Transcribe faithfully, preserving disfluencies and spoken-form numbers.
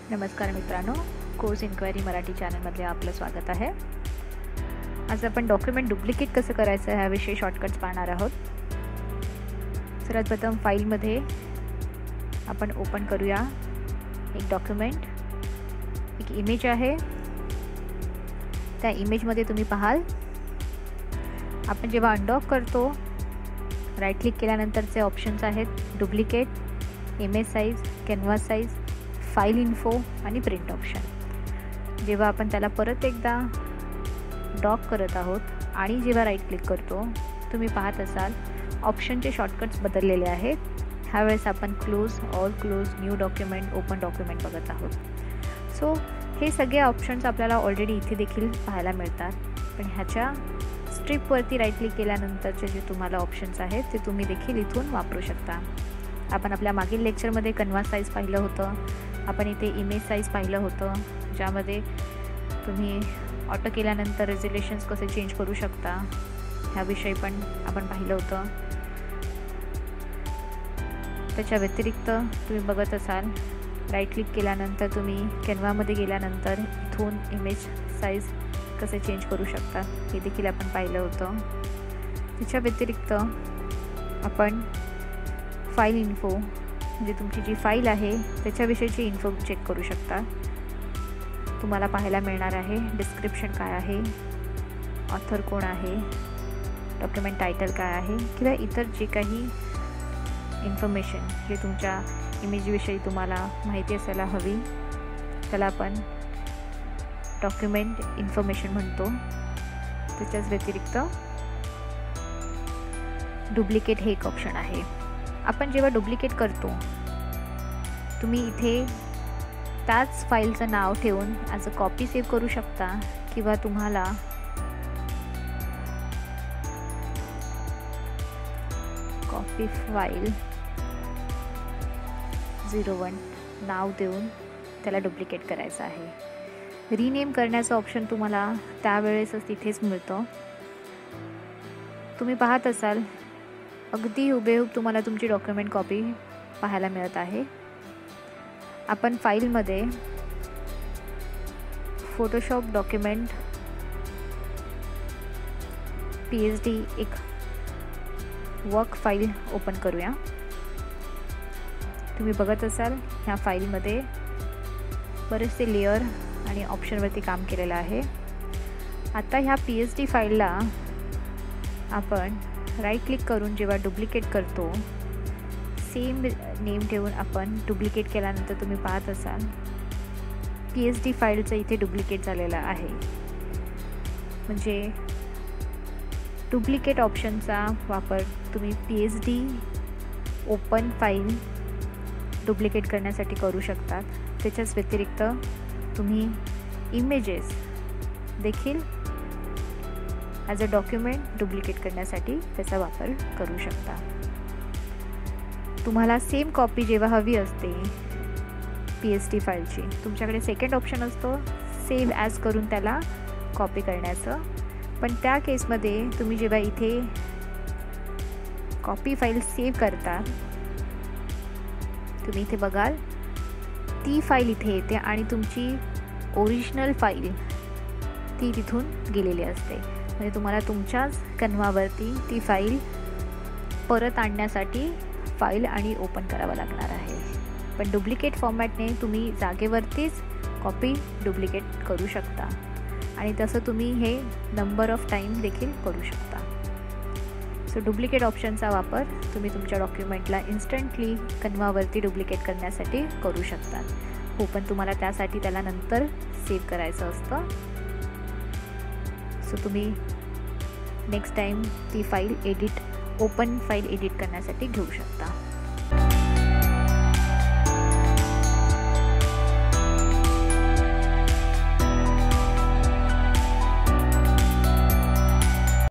नमस्कार मित्रांनो, course inquiry Marathi चॅनलमध्ये आपलं स्वागत आहे. आज आपण डॉक्युमेंट डुप्लिकेट कसं करायचं ह्याविषयी शॉर्टकट्स पाहणार आहोत. सर्वात प्रथम फाईलमध्ये आपण ओपन करूया एक डॉक्युमेंट. एक इमेज आहे. त्या इमेजमध्ये तुम्ही पाहाल आपण जेव्हा अनडॉक करतो राईट क्लिक केल्यानंतरचे ऑप्शन्स आहेत duplicate, image size, canvas size, file info आणि प्रिंट ऑप्शन. जेव्हा आपण त्याला परत एकदा डॉक करत आहोत आणि जेव्हा राईट क्लिक करतो तुम्ही पाहत असाल ऑप्शनचे शॉर्टकट्स बदललेले आहेत. ह्यावेळेस आपण close, all close, new document, open document बघत आहोत. सो हे सगळे ऑप्शन्स आपल्याला ऑलरेडी इथे देखील पाहायला मिळतात. पण ह्याच्या स्ट्रिपवरती राईट क्लिक केल्यानंतरचे जे तुम्हाला ऑप्शन्स आहेत ते तुम्ही देखील इथून वापरू शकता. आपण आपल्या मागील लेक्चरमध्ये कॅनव्हास साईज पाहिलं होतं. आपण इथे इमेज साईज पाहिलं होतं, ज्यामध्ये तुम्ही ऑटो केल्यानंतर रेझोल्युशन्स कसे चेंज करू शकता ह्याविषयी पण आपण पाहिलं होतं. त्याच्या व्यतिरिक्त तुम्ही बघत असाल राईट क्लिक केल्यानंतर तुम्ही कॅनव्हामध्ये गेल्यानंतर इथून इमेज साईज कसे चेंज करू शकता हे देखील आपण पाहिलं होतं. त्याच्या व्यतिरिक्त आपण फाईल इन्फो म्हणजे तुमची जी फाईल आहे त्याच्याविषयीची इन्फो चेक करू शकता. तुम्हाला पाहायला मिळणार आहे डिस्क्रिप्शन काय आहे, ऑथर कोण आहे, डॉक्युमेंट टायटल काय आहे किंवा इतर जे काही इन्फॉर्मेशन जे तुमच्या इमेजविषयी तुम्हाला माहिती असायला हवी त्याला आपण डॉक्युमेंट इन्फॉर्मेशन म्हणतो. त्याच्याच व्यतिरिक्त डुप्लिकेट हे एक ऑप्शन आहे. आपण जेव्हा डुप्लिकेट करतो तुम्ही इथे त्याच फाईलचं नाव ठेवून ॲज अ कॉपी सेव्ह करू शकता किंवा तुम्हाला कॉपी फाईल झिरो वन नाव देऊन त्याला डुप्लिकेट करायचं आहे. रिनेम करण्याचं ऑप्शन तुम्हाला त्यावेळेसच तिथेच मिळतं. तुम्ही पाहत असाल अगदी हुबेहूब तुम्हाला तुमची डॉक्युमेंट कॉपी पाहायला मिळत आहे. आपण फाईलमध्ये Photoshop document P H D एक वर्क फाईल ओपन करूया. तुम्ही बघत असाल ह्या फाईलमध्ये बरेचसे लेअर आणि ऑप्शनवरती काम केलेलं आहे. आता ह्या पी एच डी फाईलला आपण राईट क्लिक करून जेव्हा डुप्लिकेट करतो सेम नेम ठेवून आपण डुप्लिकेट केल्यानंतर तुम्ही पाहत असाल पी एच डी फाईलचं इथे डुप्लिकेट झालेलं आहे. म्हणजे डुप्लिकेट ऑप्शनचा वापर तुम्ही P H D open file duplicate करण्यासाठी करू शकतात. त्याच्याच व्यतिरिक्त तुम्ही इमेजेस देखील ॲज अ डॉक्युमेंट डुप्लिकेट करण्यासाठी त्याचा वापर करू शकता. तुम्हाला सेम कॉपी जेव्हा हवी असते पी एच डी फाईलची तुमच्याकडे सेकंड ऑप्शन असतो सेव्ह ॲज करून त्याला कॉपी करण्याचं. पण त्या केसमध्ये तुम्ही जेव्हा इथे कॉपी फाईल सेव्ह करता तुम्ही इथे बघाल ती फाईल इथे येते आणि तुमची ओरिजिनल फाईल ती तिथून गेलेली असते. म्हणजे तुम्हाला तुमच्याच कॅनव्हावरती ती फाईल परत आणण्यासाठी फाईल आणि ओपन करावं लागणार आहे. पण डुप्लिकेट फॉर्मॅटने तुम्ही जागेवरतीच कॉपी डुप्लिकेट करू शकता आणि तसं तुम्ही हे नंबर ऑफ टाईम देखील करू शकता. सो डुप्लिकेट ऑप्शनचा वापर तुम्ही तुमच्या डॉक्युमेंटला इन्स्टंटली कॅनव्हावरती डुप्लिकेट करण्यासाठी करू शकता. हो, पण तुम्हाला त्यासाठी त्याला नंतर सेव्ह करायचं असतं. सो तुम्ही नेक्स्ट टाईम ती file edit open file edit करण्यासाठी घेऊ शकता.